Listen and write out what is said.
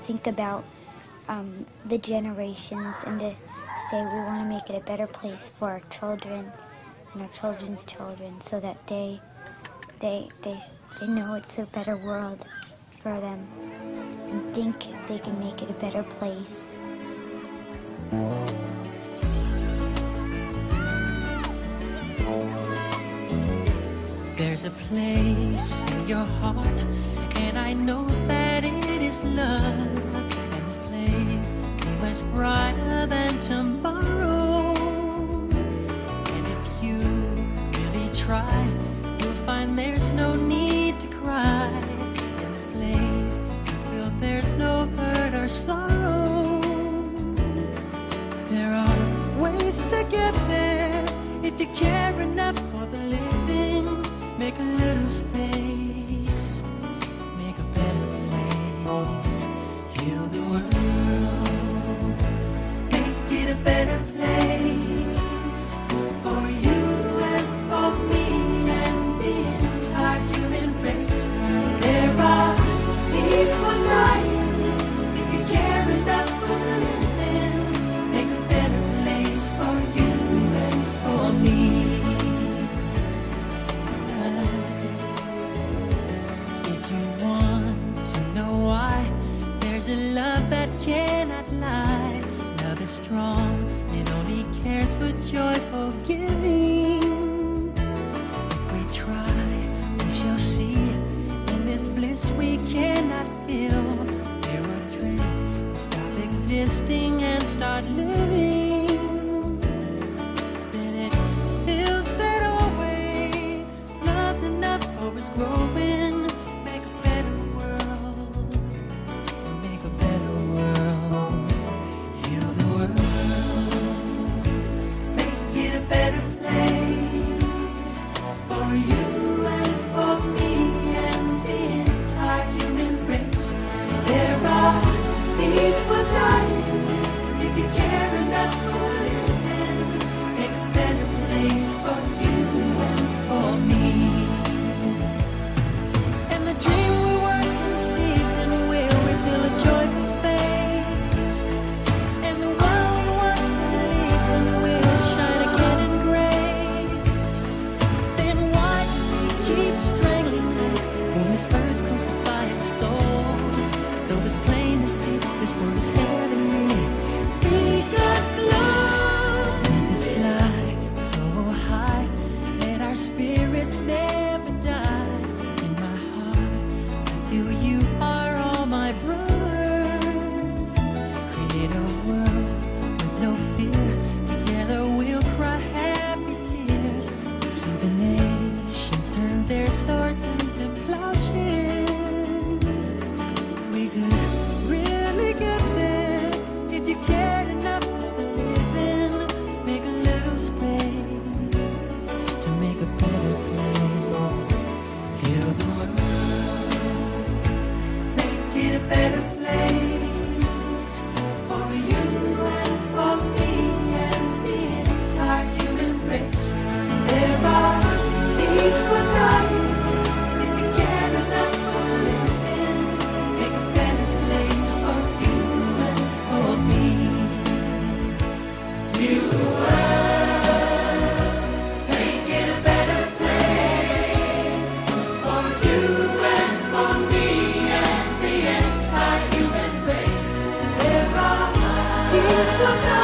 think about the generations and to say we want to make it a better place for our children and our children's children, so that they know it's a better world for them and think if they can make it a better place. There's a place in your heart, and I know that it is love. And this place is much brighter than tomorrow. And if you really try, you'll find there's no need to cry. In this place, you feel there's no hurt or sorrow. There are ways to get there if you care enough for the living. Make a little space, make a better place, heal the world, make it a better place for you and for me and the entire human race. There are people dying. If you care enough for the living, make a better place for you and for me. There's a love that cannot lie. Love is strong, it only cares for joyful giving. If we try, we shall see. In this bliss we cannot feel. Fear or dread, we stop existing and start living. Then it feels that always love's enough for us growing. Make a better world. Look